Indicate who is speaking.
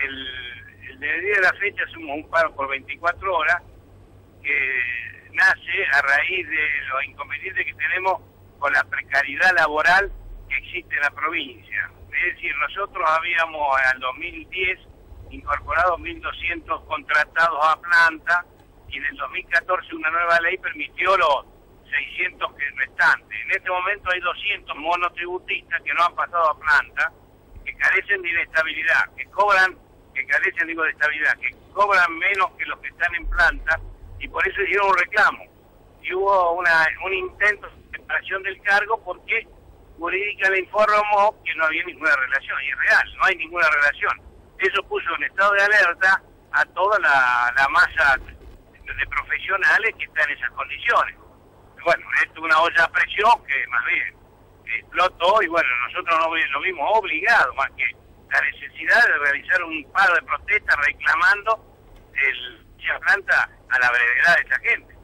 Speaker 1: el de día de la fecha hacemos un paro por 24 horas que nace a raíz de los inconvenientes que tenemos con la precariedad laboral que existe en la provincia. Es decir, nosotros habíamos en el 2010 incorporado 1.200 contratados a planta y en el 2014 una nueva ley permitió los 600 restantes. En este momento hay 200 monotributistas que no han pasado a planta, que carecen de inestabilidad, que carecen de estabilidad, que cobran menos que los que están en planta y por eso hicieron un reclamo. Y hubo un intento de separación del cargo porque jurídica le informó que no había ninguna relación, y es real, no hay ninguna relación. Eso puso en estado de alerta a toda la masa de profesionales que están en esas condiciones. Bueno, esto es una olla a presión que más bien explotó y bueno, nosotros nos vimos obligados, más que la necesidad de realizar un paro de protesta reclamando la planta a la brevedad de esa gente.